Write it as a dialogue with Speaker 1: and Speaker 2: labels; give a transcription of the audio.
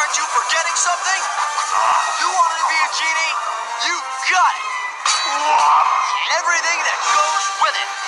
Speaker 1: Aren't you forgetting something? You wanted to be a genie? You got it! And everything that goes with it.